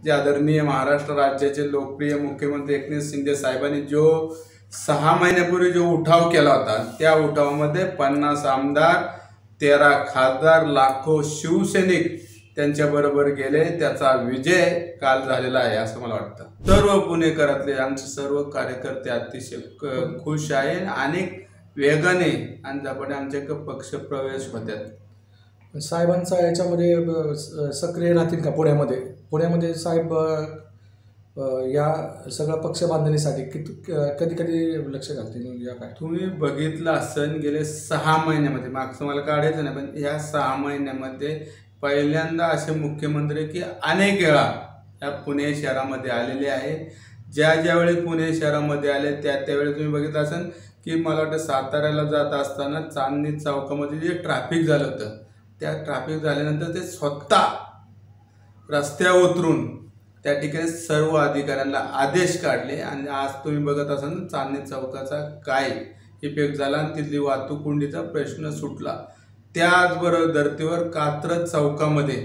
जे आदरणीय महाराष्ट्र राज्याचे लोकप्रिय मुख्यमंत्री एकनाथ शिंदे साहेबांनी जो 6 महिन्यापूर्वी जो उठाव केला होता, त्या उठावामध्ये 50 आमदार, 13 खासदार, लाखो शिवसैनिक त्यांच्याबरोबर गेले. त्याचा विजय काल झालेला आहे असं मला वाटतं. सर्व पुणेकरातले आमचे सर्व कार्यकर्ते अतिशय खुश आहे. अनेक वेगाने आणि झपाट्याने आमच्या पक्षप्रवेश होतात. साहेबांचा याच्यामध्ये सक्रिय राहतील का पुण्यामध्ये साहेब या सगळ्या पक्ष बांधणीसाठी कधी कधी लक्ष घालतील या काय? तुम्ही बघितलं असेल गेले 6 महिन्यामध्ये, मागचं मला काढायचं नाही, पण या 6 महिन्यामध्ये पहिल्यांदा असे मुख्यमंत्री की अनेक वेळा या पुणे शहरामध्ये आलेले आहे. ज्यावेळी पुणे शहरामध्ये आले त्यावेळी तुम्ही बघितलं असेल की मला वाटतं साताऱ्याला जात असताना चांदणी चौकामध्ये जे ट्रॅफिक झालं होतं, त्या ट्रॅफिक झाल्यानंतर ते स्वतः रस्त्यावर उतरून त्या ठिकाणी सर्व अधिकाऱ्यांना आदेश काढले. आणि आज तुम्ही बघत असाल चांदणी चौकाचा काय इफेक्ट झाला आणि तिथली वाहतूक कोंडीचा प्रश्न सुटला. त्याचबरोबर धर्तीवर कात्रज चौकामध्ये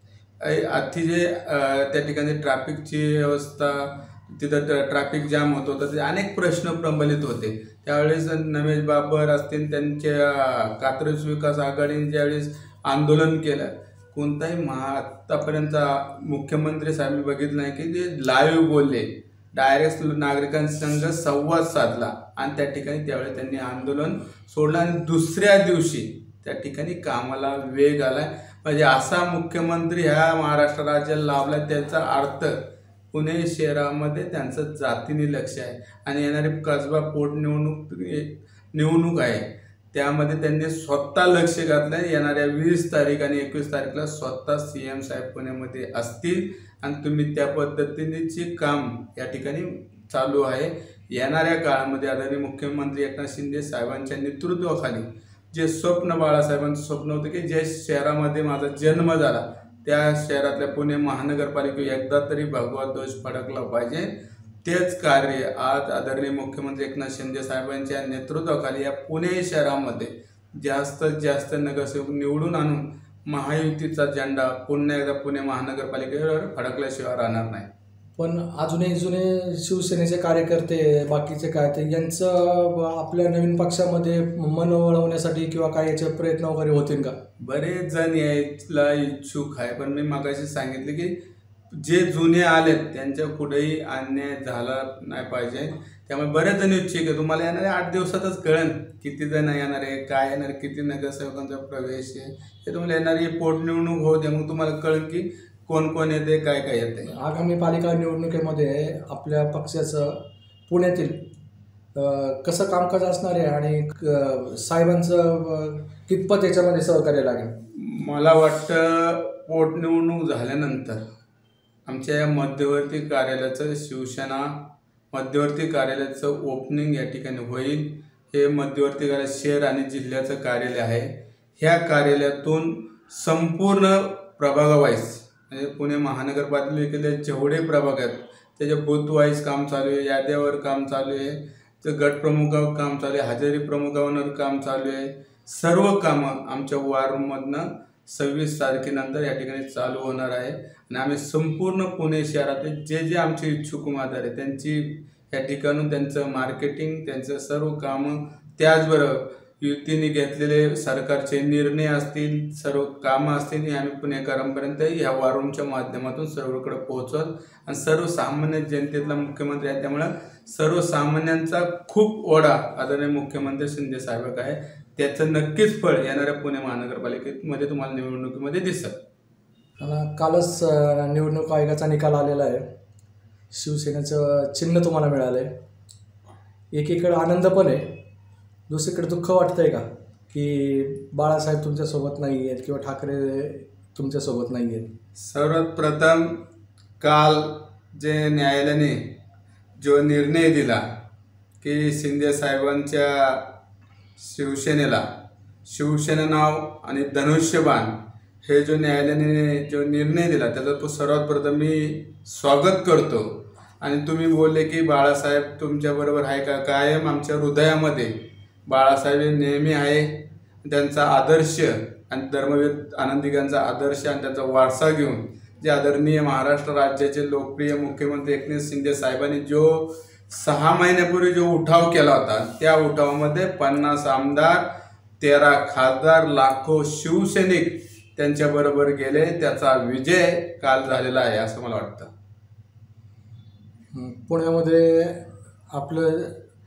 अतिशय त्या ठिकाणी ट्रॅफिकची व्यवस्था, तिथं ट्रॅफिक जाम होत होतं, ते अनेक प्रश्न प्रबलित होते. त्यावेळेस नमेश बाबर असतील, त्यांच्या कात्रज विकास आघाडीने ज्यावेळेस आंदोलन केलं, कोणताही आतापर्यंत मुख्यमंत्री साहेब बघितलं नाही की जे लाईव्ह बोलले, डायरेक्ट नागरिकांसंग संवाद साधला आणि त्या ठिकाणी त्यावेळी त्यांनी आंदोलन सोडलं आणि दुसऱ्या दिवशी त्या ठिकाणी कामाला वेग आला. म्हणजे असा मुख्यमंत्री ह्या महाराष्ट्र राज्याला लाभला. त्याचा अर्थ पुणे शहरामध्ये त्यांचं जातीने लक्ष आहे आणि येणारी कसबा निवडणूक आहे, त्यामध्ये त्यांनी स्वतः लक्ष घातलं. येणाऱ्या 20 तारीख आणि 21 तारीखला स्वतः CM साहेब पुण्यामध्ये असतील आणि तुम्ही त्या पद्धतीनेचे काम या ठिकाणी चालू आहे. येणाऱ्या काळामध्ये आदरणीय मुख्यमंत्री एकनाथ शिंदे साहेबांच्या नेतृत्वाखाली जे स्वप्न बाळासाहेबांचं स्वप्न होतं की जे शहरामध्ये माझा जन्म झाला त्या शहरातल्या पुणे महानगरपालिकेवर एकदा तरी भगवा ध्वज फडकला पाहिजे, तेच कार्य आज आदरणीय मुख्यमंत्री एकनाथ शिंदे साहेबांच्या नेतृत्वाखाली या पुणे शहरामध्ये जास्तीत जास्त नगरसेवक निवडून आणून महायुतीचा झेंडा पुन्हा एकदा पुणे महानगरपालिकेवर फडकल्याशिवाय राहणार नाही. पण अजूनही जुने शिवसेनेचे कार्यकर्ते बाकीचे काय ते यांचं आपल्या नवीन पक्षामध्ये मन वळवण्यासाठी किंवा काय याचे प्रयत्न वगैरे होतील का? बरेच जण यायला इच्छुक आहे, पण मी मागाशी सांगितले की जे जुने आलेत त्यांच्या पुढेही अन्याय झाला नाही पाहिजे. त्यामुळे बरेच जण इच्छुक आहे. तुम्हाला येणारे 8 दिवसातच कळेल किती जण येणार आहे, काय येणार, किती नगरसेवकांचा प्रवेश आहे. हे तुम्हाला येणारी पोटनिवडणूक होते, मग तुम्हाला कळेल की कोण कोण येते, काय काय येते. आगामी पालिका निवडणुकीमध्ये आपल्या पक्षाचं पुण्यातील कसं कामकाज असणार आहे आणि साहेबांचं कितपत याच्यामध्ये सहकार्य लागेल? मला वाटतं पोटनिवडणूक झाल्यानंतर आमच्या या मध्यवर्ती कार्यालयाचं शिवसेना मध्यवर्ती कार्यालयाचं ओपनिंग या ठिकाणी होईल. हे मध्यवर्ती कार्यालय शहर आणि जिल्ह्याचं कार्यालय आहे. ह्या कार्यालयातून संपूर्ण प्रभागावाईज म्हणजे पुणे महानगरपालिकेचे जेवढे प्रभाग आहेत त्याच्या बूथ वाईज काम चालू आहे, याद्यावर काम चालू आहे, तर गट प्रमुखावर काम चालू आहे, हजेरी प्रमुखावर काम चालू आहे. सर्व कामं आमच्या वॉरमधनं 26 तारखेनंतर या ठिकाणी चालू होणार आहे. आणि आम्ही संपूर्ण पुणे शहरातले जे आमचे इच्छुक उमेदवार आहेत त्यांची या ठिकाणून त्यांचं मार्केटिंग, त्यांचं सर्व कामं, त्याचबरोबर युतीने घेतलेले सरकारचे निर्णय असतील, सर्व कामं असतील, हे आम्ही पुणेकरांपर्यंत ह्या वॉररूमच्या माध्यमातून सर्वकडे पोहोचवत आणि सर्वसामान्य जनतेतला मुख्यमंत्री आहे. त्यामुळं सर्वसामान्यांचा खूप ओढा आदरणीय मुख्यमंत्री शिंदे साहेब आहे. त्याचं नक्कीच फळ येणाऱ्या पुणे महानगरपालिकेमध्ये तुम्हाला निवडणुकीमध्ये दिसेल. कालच निवडणूक आयोगाचा निकाल आलेला आहे. शिवसेनेचं चिन्ह तुम्हाला मिळालं आहे. एकीकडे आनंद पण आहे, दुसरीकडे दुःख वाटतंय का की बाळासाहेब तुमच्यासोबत नाही आहेत किंवा ठाकरे तुमच्यासोबत नाही आहेत? सर्वात प्रथम काल जे न्यायालयाने जो निर्णय दिला की शिंदे साहेबांच्या शिवसेना नाव आणि धनुष्यबाण हे जो न्यायालयाने जो निर्णय दिला त्याचा सर्वात प्रथम मी स्वागत करतो. आणि तुम्ही बोलले की बाळासाहेब तुमच्याबरोबर आहे का? कायम आमच्या हृदयामध्ये बाळासाहेब नेहमी आहे. त्यांचा आदर्श आणि धर्मवीर आनंदिकांचा आदर्श आणि त्याचा वारसा घेऊन जे आदरणीय महाराष्ट्र राज्याचे लोकप्रिय मुख्यमंत्री एकनाथ शिंदे साहेबांनी जो 6 महिन्यापूर्वी जो उठाव केला होता, त्या उठावामध्ये 50 आमदार, 13 खासदार, लाखो शिवसैनिक त्यांच्याबरोबर गेले. त्याचा विजय काल झालेला आहे असं मला वाटतं. पुण्यामध्ये आपलं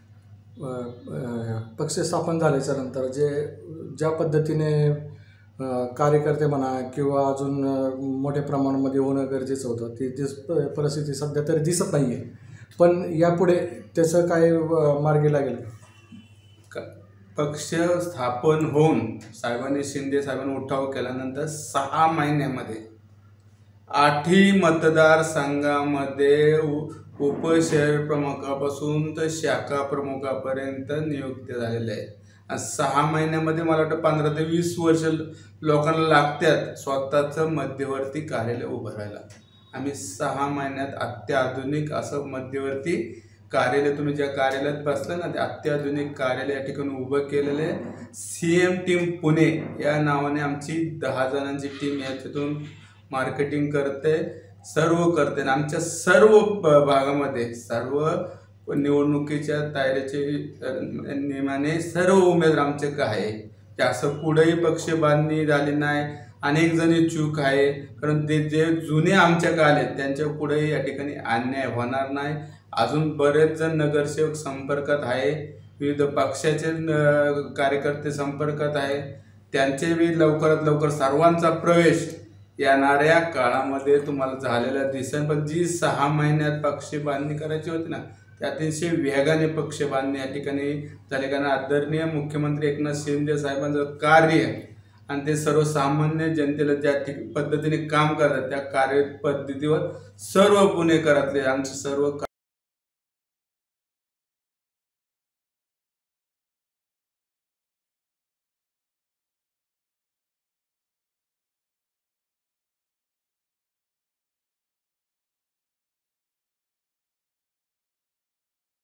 पक्ष स्थापन झाल्याच्या नंतर ज्या पद्धतीने कार्यकर्ते म्हणा किंवा अजून मोठ्या प्रमाणामध्ये होणं गरजेचं होतं ती परिस्थिती सध्या तरी दिसत नाही आहे. पण यापुढे त्याचं काय मार्गी लागेल का? पक्ष स्थापन होऊन साहेबांनी शिंदे साहेबांनी उठाव केल्यानंतर 6 महिन्यामध्ये 8ही मतदारसंघामध्ये उपशहर प्रमुखापासून तर शाखा प्रमुखापर्यंत नियुक्ती झालेली आहे. 6 महिन्यामध्ये मला वाटतं 15 ते 20 वर्ष लोकांना लागतात स्वतःचं मध्यवर्ती कार्यालय उभं राहायला. आम्ही 6 महिन्यात अत्याधुनिक असं मध्यवर्ती कार्यालय, तुम्ही ज्या कार्यालयात बसलं ना ते अत्याधुनिक कार्यालय या ठिकाणी उभं केलेलं आहे. CM टीम पुणे या नावाने आमची 10 जणांची टीम याच्यातून मार्केटिंग करते, सर्व करते. आणि आमच्या सर्व भागामध्ये सर्व निवडणुकीच्या तयारीचे नियमाने सर्व उमेदवार आमचे काय असं कुठेही पक्ष बांधणी झाली नाही. अनेक जणी चूक आहे, कारण ते जे जुने आमच्या काळ आहेत त्यांच्या पुढेही या ठिकाणी अन्याय होणार नाही. अजून बरेच जण नगरसेवक संपर्कात आहे, विविध पक्षाचे कार्यकर्ते संपर्कात आहे, त्यांचे बी लवकरात लवकर सर्वांचा प्रवेश येणाऱ्या काळामध्ये तुम्हाला झालेला दिसेल. पण जी 6 महिन्यात पक्ष बांधणी करायची होती ना ते अतिशय वेगाने पक्ष बांधणी या ठिकाणी झाले. कारण आदरणीय मुख्यमंत्री एकनाथ शिंदे साहेबांचं कार्य आणि ते सर्वसामान्य जनतेला ज्या पद्धतीने काम करतात त्या कार्यपद्धतीवर सर्व पुणेकरातले आमचे सर्व